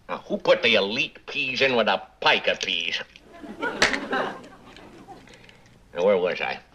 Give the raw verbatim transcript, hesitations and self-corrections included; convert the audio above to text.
Now, who put the elite peas in with the pica peas? Now, where was I?